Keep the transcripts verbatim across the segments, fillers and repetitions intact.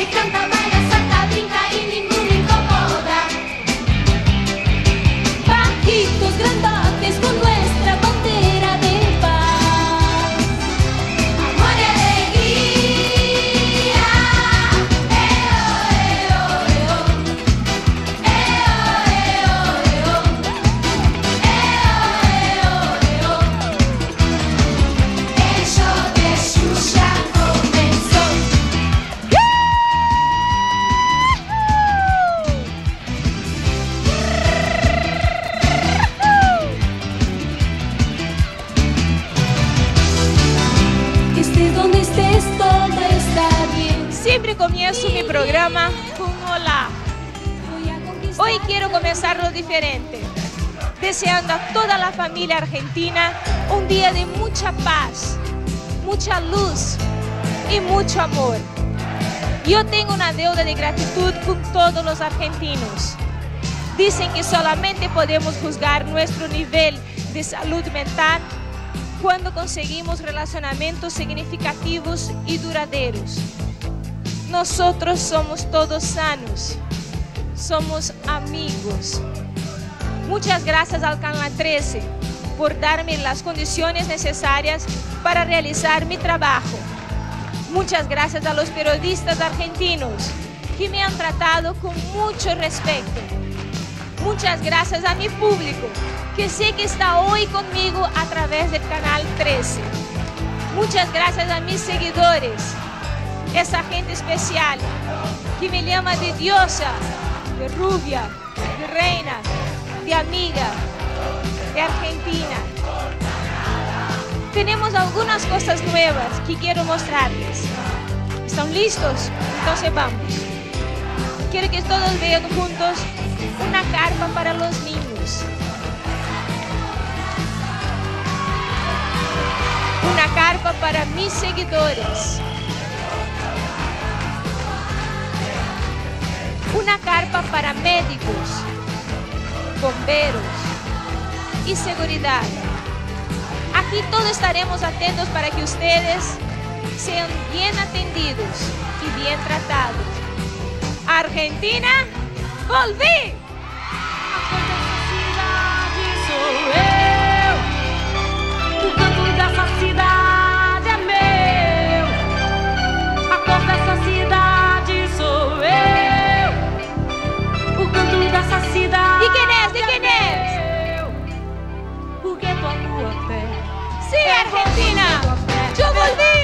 canta, baila, salta, brinca y ninguno incomoda. Bajitos grandotes con nuestra bandera de paz, amor y alegría. Eo, eo, eo. Eo, eo, eo. Eo, eo, eo. El show de Xuxa comenzó. Estés donde estés, todo está bien. Siempre comienzo mi programa con un hola. Voy a conquistar. Hoy quiero comenzarlo diferente, deseando a toda la familia argentina un día de mucha paz, mucha luz y mucho amor. Yo tengo una deuda de gratitud con todos los argentinos. Dicen que solamente podemos juzgar nuestro nivel de salud mental cuando conseguimos relacionamientos significativos y duraderos. Nosotros somos todos sanos, somos amigos. Muchas gracias al Canal trece por darme las condiciones necesarias para realizar mi trabajo. Muchas gracias a los periodistas argentinos que me han tratado con mucho respeto. Muchas gracias a mi público que sé que está hoy conmigo a través del Canal trece. Muchas gracias a mis seguidores, esa gente especial que me llama de diosa, de rubia, de reina, de amiga, de Argentina. Tenemos algunas cosas nuevas que quiero mostrarles. ¿Están listos? Entonces vamos. Quiero que todos vean juntos una carpa para los niños. Una carpa para mis seguidores. Una carpa para médicos, bomberos y seguridad. Aquí todos estaremos atentos para que ustedes sean bien atendidos y bien tratados. Argentina, volví. O canto dessa cidade é meu. A cor dessa cidade sou eu. O canto dessa cidade. ¿Y quién es? ¿De quién es? eu. Porque tua lua pé. Sí, Argentina, yo volví.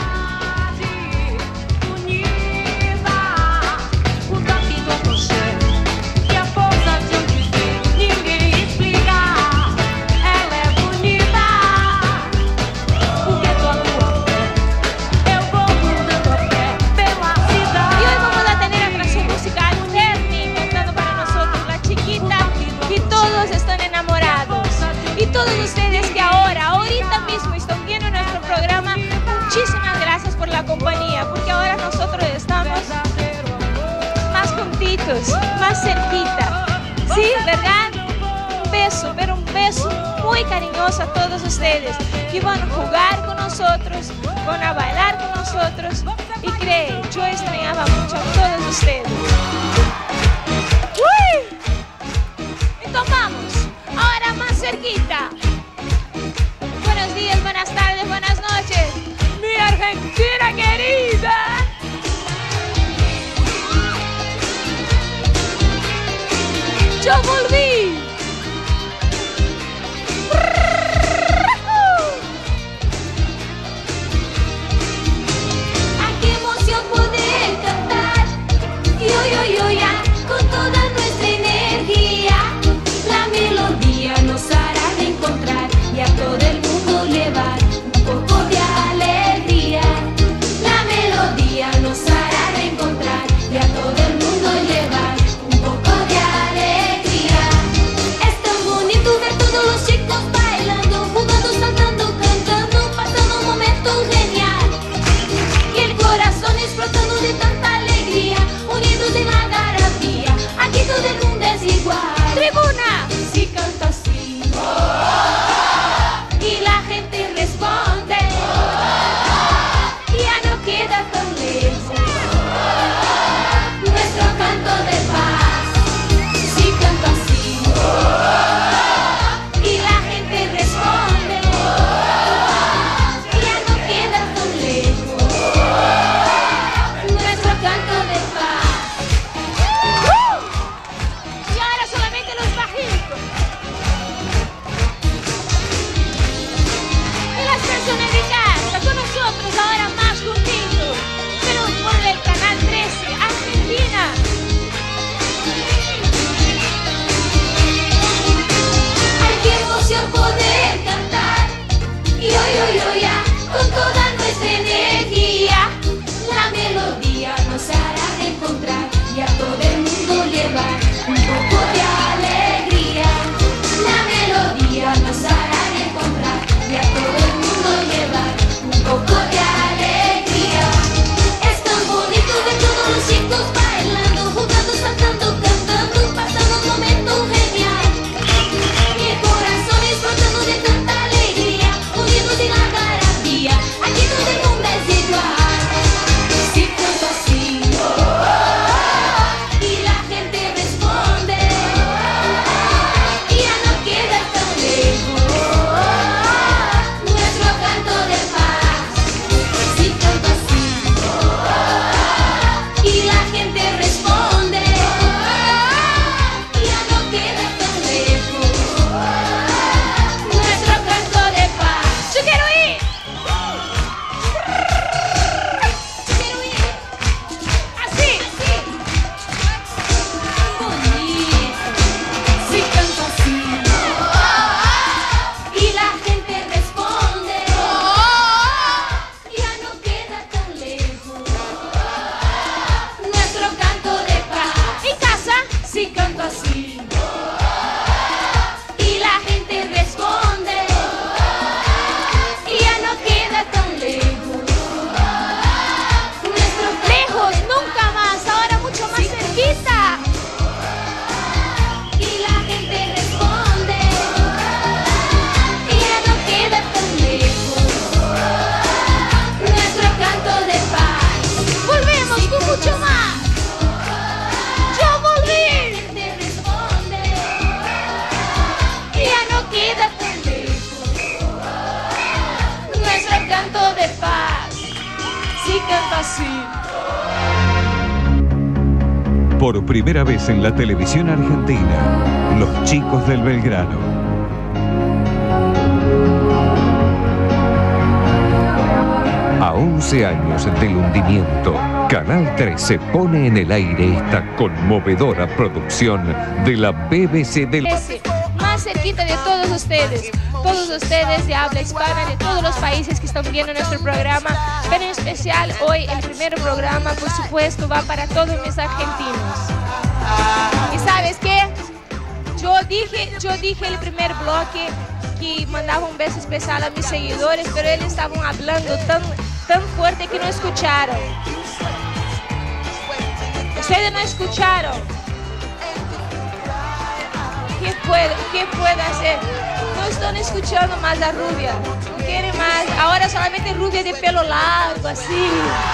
Unida, o toque do aconchego e a força de um dizer. Ninguém explica. Ela é bonita. Porque tua lua pé. Eu vou mudando a pé pela Y hoy cidade. vamos a tener atracción musical. Terni cantando para nosotros, la chiquita, y todos están enamorados. Y todos ustedes que ahora, ahorita mismo están viendo nuestro programa, muchísimas gracias por la compañía, porque ahora nosotros estamos más juntitos, más cerquita. ¿Sí? ¿Verdad? Un beso, pero un beso muy cariñoso a todos ustedes que van a jugar con nosotros, van a bailar con nosotros. Y creen, yo extrañaba mucho a todos ustedes. ¡Uy! Entonces vamos, ahora más cerquita. Buenos días, buenas tardes, buenas noches, mi Argentina querida. Yo volví. Ay, qué emoción poder cantar. Y hoy, hoy, hoy, ah, con toda nuestra energía. La melodía nos hará reencontrar y a todo el mundo llevar un poco de alegría. La melodía nos hará reencontrar y a todo el mundo llevar un poco de alegría. Es tan bonito ver todos los chicos bailando, jugando, saltando, cantando, pasando un momento genial. Y el corazón explotando de tanta alegría, unidos en la garantía. Aquí todo el mundo es igual. ¡Tribuna! Si canta así y la gente responde, ya no queda tan lejos. canta así. Por primera vez en la televisión argentina, Los Chicos del Belgrano. A once años del hundimiento, Canal trece pone en el aire esta conmovedora producción de la B B C del... Más cerquita de todos ustedes, todos ustedes de habla hispana, de todos los países que están viendo nuestro programa, pero en especial hoy el primer programa, por supuesto, va para todos mis argentinos. ¿Y sabes qué? Yo dije, yo dije el primer bloque que mandaba un beso especial a mis seguidores, pero ellos estaban hablando tan, tan fuerte que no escucharon. Ustedes no escucharon. ¿Qué puedo, ¿Qué puedo hacer? No están escuchando más a Rubia. No quieren más. Ahora solamente Rubia de pelo largo, así.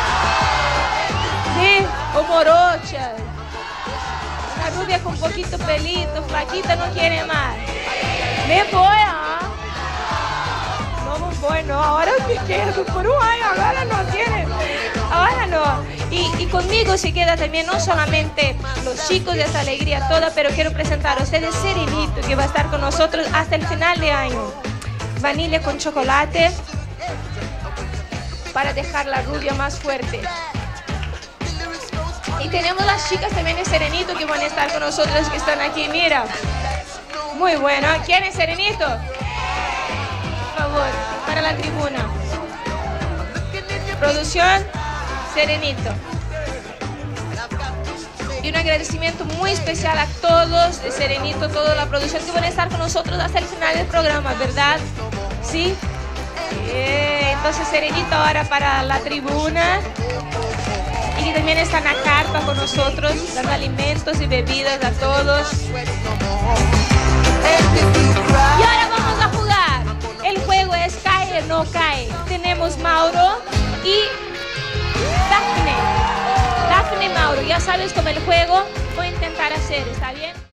Sí, o morocha. Una rubia con poquito pelito, flaquita, no quiere más. Me voy, ¿ah? No me voy, no. Ahora me quedo por un año. Ahora no quieren. Ahora no. Y, y conmigo se queda también no solamente los chicos de esta alegría toda, pero quiero presentar a ustedes Serenito, que va a estar con nosotros hasta el final de año. Vanilla con chocolate para dejar la rubia más fuerte. Y tenemos las chicas también de Serenito que van a estar con nosotros, que están aquí, mira. Muy bueno. ¿Quién es Serenito? Por favor, para la tribuna. Producción, Serenito. Y un agradecimiento muy especial a todos de Serenito, toda la producción que van a estar con nosotros hasta el final del programa, ¿verdad? ¿Sí? Bien. Entonces Serenito ahora para la tribuna. Y que también están a carta con nosotros, dando alimentos y bebidas a todos. Y ahora vamos a jugar. El juego es cae o no cae. Tenemos Mauro y Dafne. Dafne y Mauro, ya sabes cómo el juego. Voy a intentar hacer, ¿está bien?